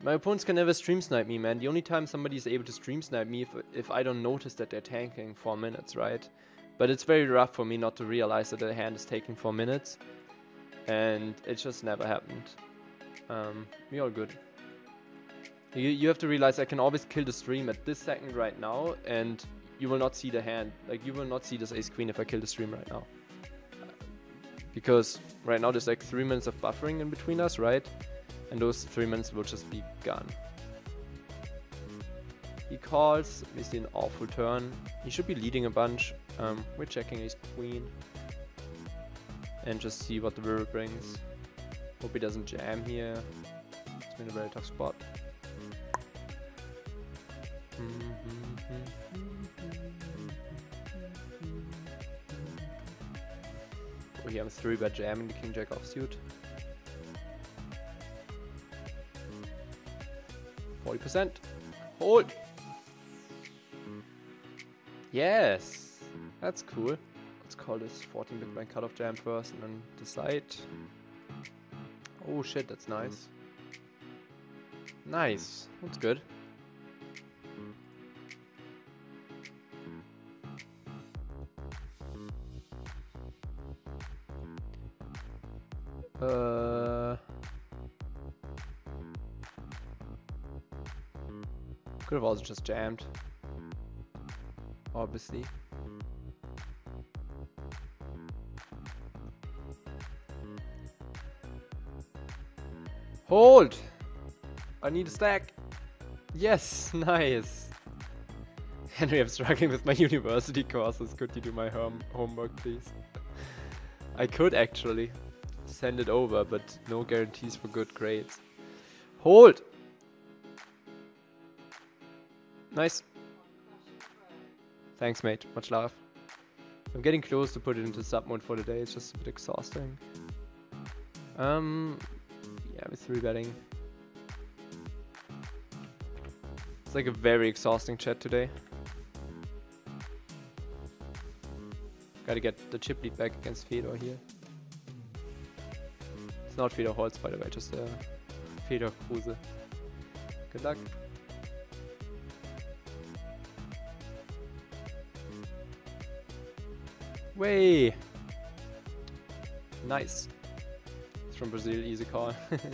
My opponents can never stream snipe me, man. The only time somebody is able to stream snipe me if I don't notice that they're tanking 4 minutes, right? But it's very rough for me not to realize that the hand is taking 4 minutes. And it just never happened. We all good. You have to realize I can always kill the stream at this second right now, and you will not see the hand. Like, you will not see this ace queen if I kill the stream right now. Because right now there's like 3 minutes of buffering in between us, right? And those 3 minutes will just be gone. He calls. We see an awful turn. He should be leading a bunch. We're checking ace queen. And just see what the river brings. Hope he doesn't jam here. It's been a very tough spot. Oh, here I'm 3-bet jamming the king jack offsuit. 40%. Hold! Yes! That's cool. Let's call this 14 big blind cutoff jam first and then decide. Oh shit, that's nice. Nice. That's good. Could have also just jammed. Obviously. Hold! I need a stack. Yes, nice. Henry, I'm struggling with my university courses. Could you do my homework, please? I could actually send it over, but no guarantees for good grades. Hold! Nice. Thanks, mate. Much love. I'm getting close to put it into sub mode for the day. It's just a bit exhausting. Yeah, with 3-betting. It's like a very exhausting chat today. Gotta get the chip lead back against Fedor here. It's not Fedor Holz, by the way, just Fedor Kruse. Good luck. Way! Nice. It's from Brazil, easy call.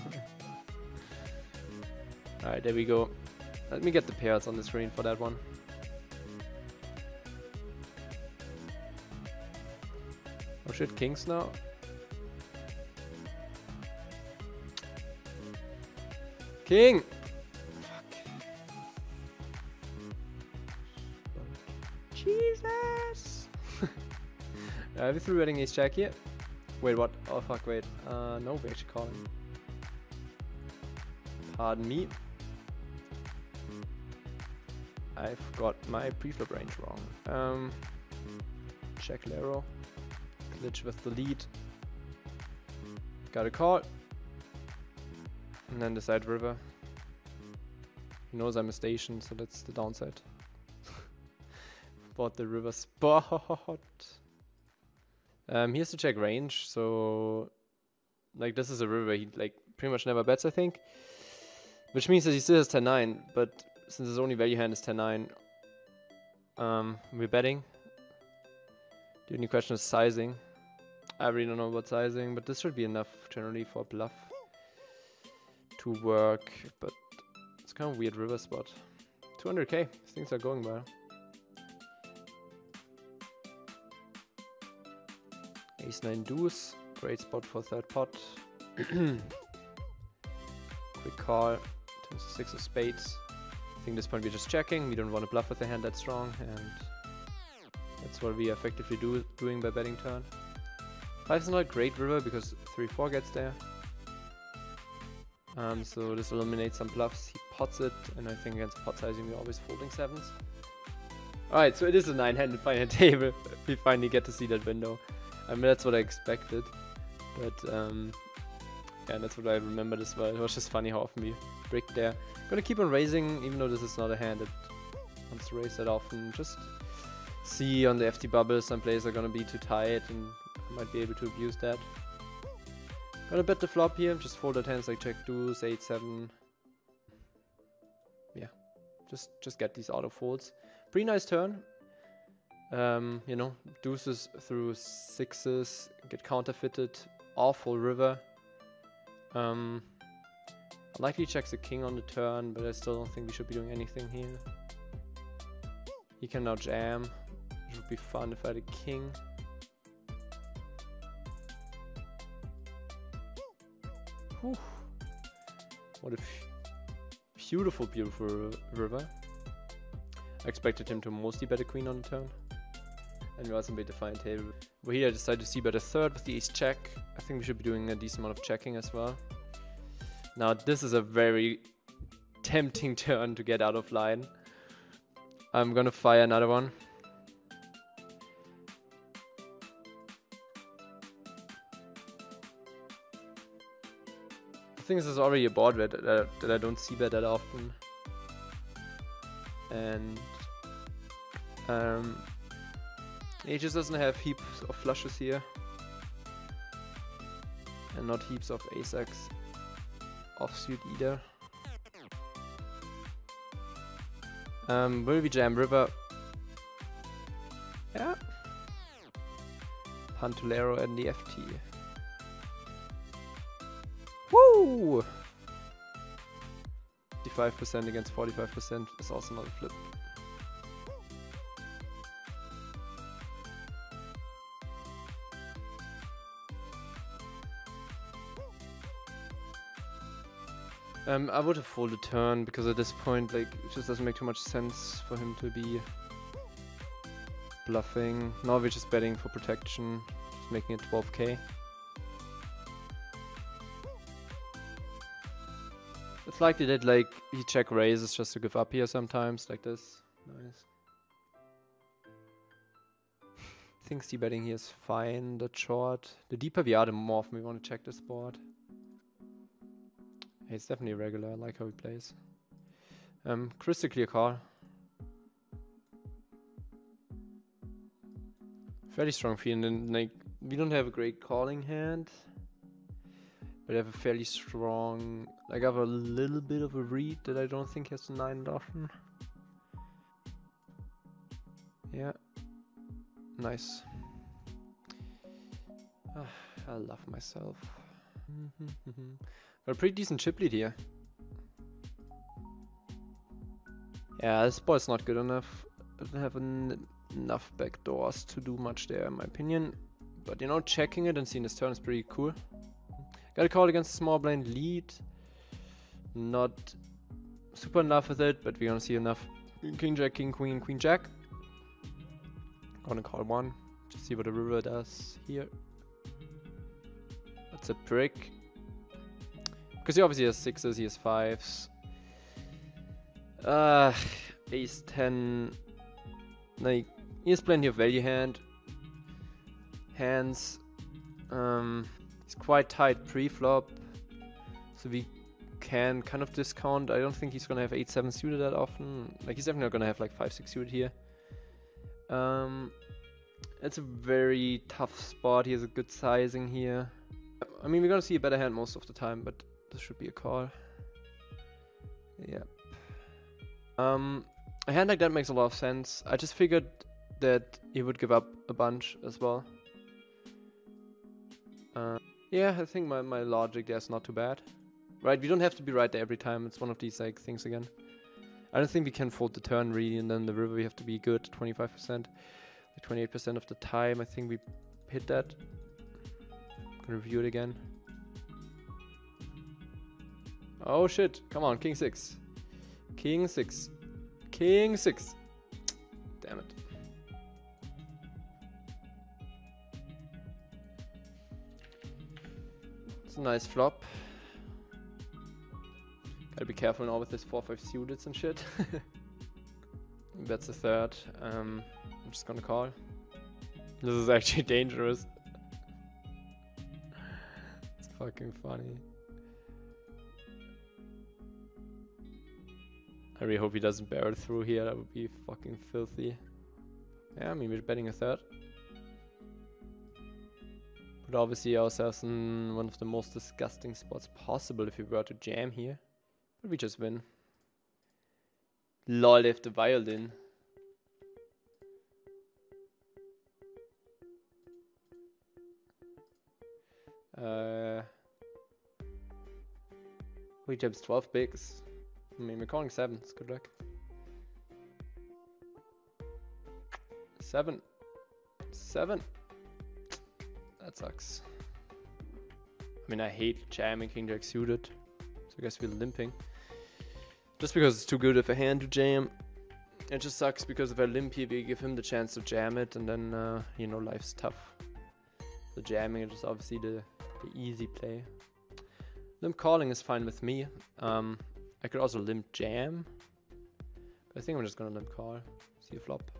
Alright, there we go. Let me get the pairs on the screen for that one. Oh shit, kings now? King! Fuck. Jesus! We're 3-betting ace jack here. Wait, what? Oh fuck, wait. No, we're actually calling. Pardon me. I've got my preflop range wrong. Check Lero. Glitch with the lead. Got a call. And then decide river. He knows I'm a station, so that's the downside. Bought the river spot. He has to check range, so like this is a river he like pretty much never bets, I think. Which means that he still has 10-9, but since his only value hand is 10-9, we're betting. The only question is sizing. I really don't know about sizing, but this should be enough generally for bluff to work, but it's kind of a weird river spot. 200k, things are going well. Ace-9 deuce, great spot for third pot. Quick call, turns to 6 of spades. I think at this point we're just checking, we don't want to bluff with a hand that strong, and that's what we are effectively doing by betting turn. 5 is not a great river because 3-4 gets there. So this eliminates some bluffs, he pots it, and I think against pot sizing we're always folding 7s. Alright, so it is a 9-handed final table. We finally get to see that window. I mean, that's what I expected, but yeah, that's what I remembered as well. It was just funny how often we bricked there. Gonna keep on raising, even though this is not a hand that wants to raise that often. Just see on the FT bubble, some players are gonna be too tight and might be able to abuse that. Gonna bet the flop here, just fold at hands like check deuce, 8-7. Just get these auto folds. Pretty nice turn. You know, deuces through sixes, get counterfeited, awful river. Likely checks the king on the turn, but I still don't think we should be doing anything here. He can now jam, which would be fun if I had a king. Whew. What a beautiful, beautiful river. I expected him to mostly bet a queen on the turn. And we also made the final table. But here I decided to see bet a third with the ace check. I think we should be doing a decent amount of checking as well. Now this is a very tempting turn to get out of line. I'm gonna fire another one. I think this is already a board bet that I don't see bet that often. And he just doesn't have heaps of flushes here. And not heaps of ace-x offsuit either. Will we jam river? Yeah. Pantolero and the FT. Woo! 55% against 45% is also not a flip. I would have folded turn because at this point, like, it just doesn't make too much sense for him to be bluffing. Now we're just betting for protection, just making it 12k. It's likely that, like, he check raises just to give up here sometimes, like this. Nice. I think c-betting here is fine, the short. The deeper we are, the more often we want to check this board. It's definitely regular, I like how he plays. Crystal clear call. Fairly strong feeling, and like, we don't have a great calling hand. But I have a fairly strong, like I have a little bit of a read that I don't think has a 9 often. Yeah. Nice. I love myself. Got a pretty decent chip lead here. Yeah, this board's not good enough. Doesn't have enough backdoors to do much there, in my opinion. But you know, checking it and seeing this turn is pretty cool. Got a call against a small blind lead. Not super enough with it, but we're gonna see enough. King jack, king queen, queen jack. Gonna call one. Just see what the river does here. That's a prick. Because he obviously has sixes, he has fives. Ace 10. Like, he has plenty of value hands. He's quite tight pre-flop. So we can kind of discount. I don't think he's gonna have 8-7 suited that often. Like, he's definitely not gonna have like 5-6 suited here. It's a very tough spot. He has a good sizing here. I mean, we're gonna see a better hand most of the time, but this should be a call. Yep. A hand like that makes a lot of sense. I just figured that he would give up a bunch as well. Yeah, I think my logic there is not too bad. Right, we don't have to be right there every time. It's one of these like things again. I don't think we can fold the turn really, and then the river we have to be good 25%. Like 28% of the time, I think we hit that. I'm gonna review it again. Oh shit, come on, king 6. King 6. King 6. Damn it. It's a nice flop. Gotta be careful now with this 4-5 suited and shit. That's the third. I'm just gonna call. This is actually dangerous. It's fucking funny. I really hope he doesn't barrel through here. That would be fucking filthy. Yeah, I mean, we're betting a third. But obviously ourselves in one of the most disgusting spots possible if we were to jam here. But we just win. Lol, they have the violin. We jams 12 bigs. I mean, we're calling 7s. Good luck. 7. 7. That sucks. I mean, I hate jamming King Jack suited. So I guess we're limping. Just because it's too good of a hand to jam. It just sucks because if I limp here, we give him the chance to jam it. And then, you know, life's tough. So jamming it is obviously the easy play. Limp calling is fine with me. I could also limp jam. But I think I'm just gonna limp call. See a flop.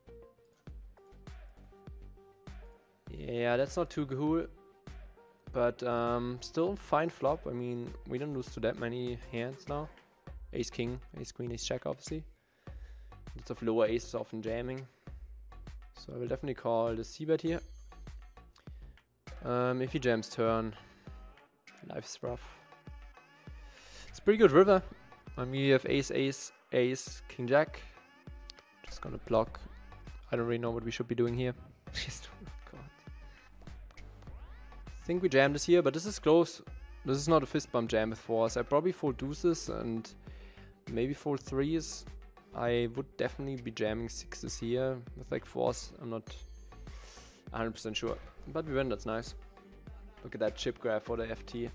Yeah, that's not too cool. But still fine flop. I mean, we don't lose to that many hands now. Ace king, ace queen, ace jack obviously. Lots of lower aces often jamming. So I will definitely call the c-bet here. If he jams turn, life's rough. It's a pretty good river. I mean, we have ace, ace, ace, king, jack. Just gonna block. I don't really know what we should be doing here. God. I think we jam this here, but this is close. This is not a fist bump jam with fours. I probably fold deuces and maybe fold threes. I would definitely be jamming sixes here with like fours. I'm not 100% sure. But we win, that's nice. Look at that chip graph for the FT.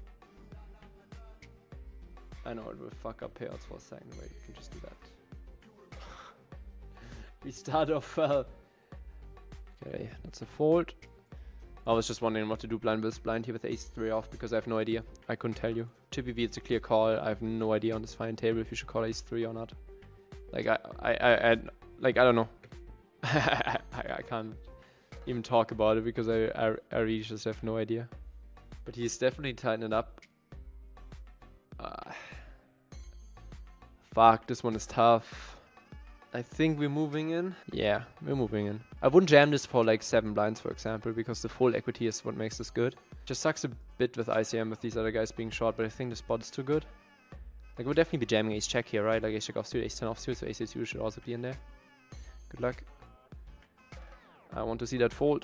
I know it will fuck up payouts for a second. Wait, we can just do that. We start off well. Okay, that's a fold. I was just wondering what to do blind versus blind here with ace 3 off because I have no idea. I couldn't tell you. Chippy V, it's a clear call. I have no idea on this fine table if you should call ace 3 or not. Like, I don't know. I can't even talk about it because I really just have no idea. But he's definitely tightening up. Fuck, this one is tough. I think we're moving in. Yeah, we're moving in. I wouldn't jam this for like 7 blinds, for example, because the full equity is what makes this good. Just sucks a bit with ICM with these other guys being short, but I think the spot is too good. Like, we'll definitely be jamming ace check here, right? Like ace check offsuit, ace 10 offsuit, so ace 2 should also be in there. Good luck. I want to see that fold.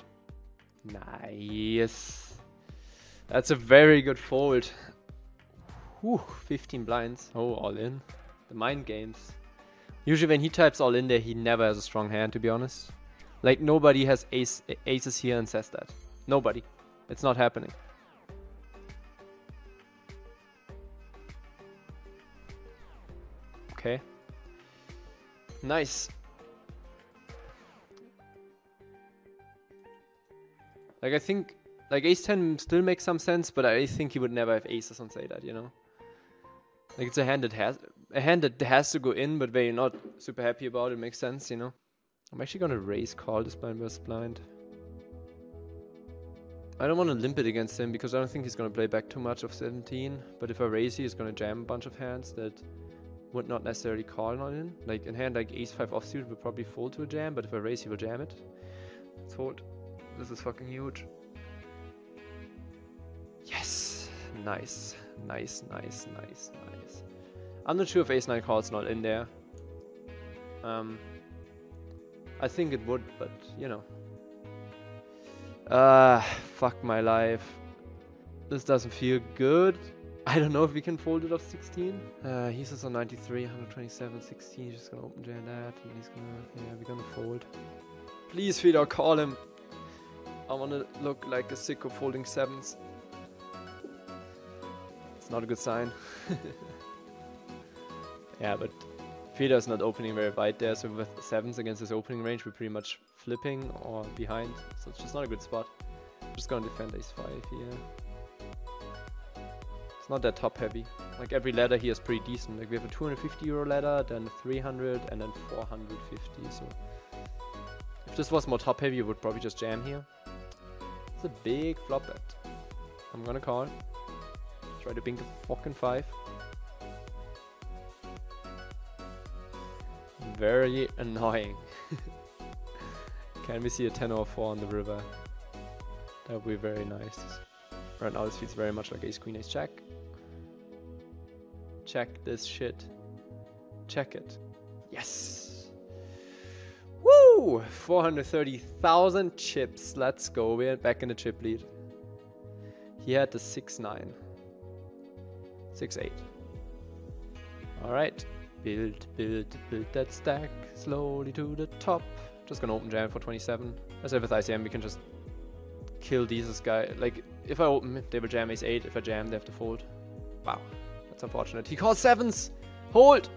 Nice. That's a very good fold. Whew, 15 blinds. Oh, all in. The mind games. Usually when he types all in there, he never has a strong hand, to be honest. Like, nobody has aces here and says that. Nobody. It's not happening. Okay. Nice. Like, I think, like, ace 10 still makes some sense, but I think he would never have aces and say that, you know? Like, it's a hand that has to go in, but where you're not super happy about it, makes sense, you know? I'm actually gonna raise call this blind versus blind. I don't want to limp it against him because I don't think he's gonna play back too much of 17. But if I raise, he's gonna jam a bunch of hands that would not necessarily call not in. Like, in hand like ace 5 offsuit will probably fold to a jam, but if I raise, he will jam it. Let's fold. This is fucking huge. Yes! Nice. Nice, nice, nice, nice. I'm not sure if ace 9 call's not in there. I think it would, but you know. Fuck my life. This doesn't feel good. I don't know if we can fold it off 16. He's just on 93, 127, 16. He's just gonna open jam that, and he's gonna, yeah, we're gonna fold. Please, Fedor, call him. I wanna look like a sicko folding 7s. It's not a good sign. Yeah, but Fedor's not opening very wide there, so with 7s against his opening range, we're pretty much flipping or behind, so it's just not a good spot. I'm just gonna defend ace 5 here. It's not that top heavy. Like, every ladder here is pretty decent. Like, we have a 250 euro ladder, then 300, and then 450, so if this was more top heavy, you would probably just jam here. It's a big flop bet. I'm gonna call. Try to bink a fucking 5. Very annoying. Can we see a 10 or 4 on the river? That would be very nice. Right now this feels very much like ace queen ace jack. Check this shit. Check it. Yes! Woo! 430,000 chips. Let's go. We're back in the chip lead. He had the 6-9. 6-8. Alright. Build that stack slowly to the top. Just gonna open jam for 27. As if with ICM, we can just kill this guy. Like, if I open, they will jam ace-8. If I jam, they have to fold. Wow. That's unfortunate. He calls 7s! Hold!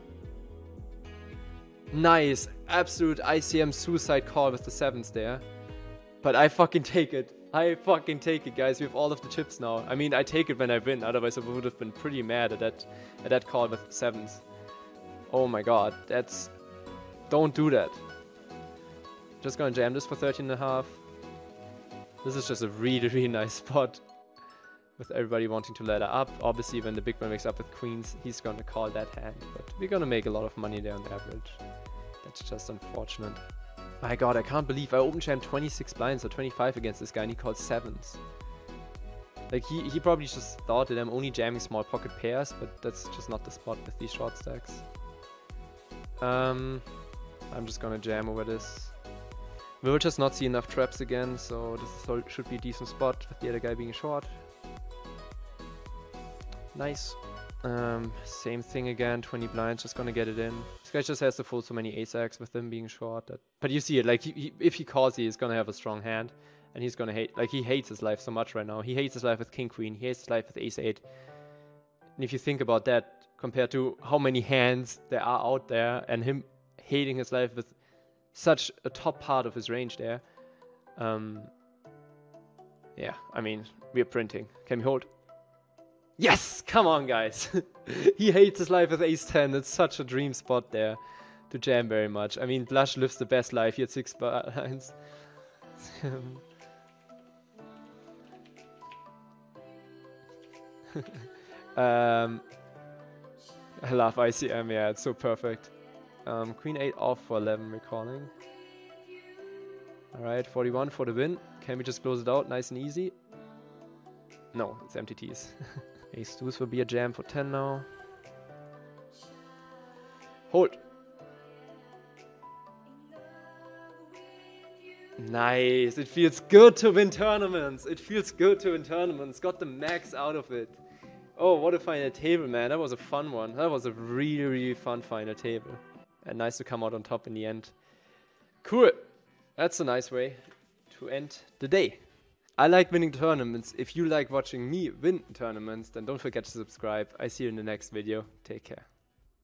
Nice. Absolute ICM suicide call with the 7s there. But I fucking take it. I fucking take it, guys. We have all of the chips now. I mean, I take it when I win. Otherwise, I would have been pretty mad at that call with the 7s. Oh my god. That's... Don't do that. Just gonna jam this for 13.5. This is just a really, really nice spot. With everybody wanting to ladder up. Obviously, when the big man wakes up with queens, he's gonna call that hand. But we're gonna make a lot of money there on average. That's just unfortunate. My god, I can't believe I open jam 26 blinds or 25 against this guy and he called 7s. Like, he probably just thought that I'm only jamming small pocket pairs, but that's just not the spot with these short stacks. I'm just gonna jam over this. We'll just not see enough traps again, so this should be a decent spot with the other guy being short. Nice. Same thing again, 20 blinds, just gonna get it in. This guy just has to fold so many ace-X with him being short. But you see it, like, if he calls, he's gonna have a strong hand. And he's gonna hate, like, he hates his life so much right now. He hates his life with king-queen, he hates his life with ace-8. And if you think about that, compared to how many hands there are out there, and him hating his life with such a top part of his range there. Yeah, I mean, we're printing. Can we hold? Yes! Come on, guys! He hates his life with ace-10. It's such a dream spot there to jam very much. I mean, Blush lives the best life. He had 6 blinds. I love ICM, yeah, it's so perfect. Queen 8 off for 11, recalling. Alright, 41 for the win. Can we just close it out nice and easy? No, it's MTTs. Ace deuce will be a jam for 10 now. Hold. Nice. It feels good to win tournaments. It feels good to win tournaments. Got the max out of it. Oh, what a final table, man. That was a fun one. That was a really, really fun final table. And nice to come out on top in the end. Cool. That's a nice way to end the day. I like winning tournaments. If you like watching me win tournaments, then don't forget to subscribe. I see you in the next video. Take care.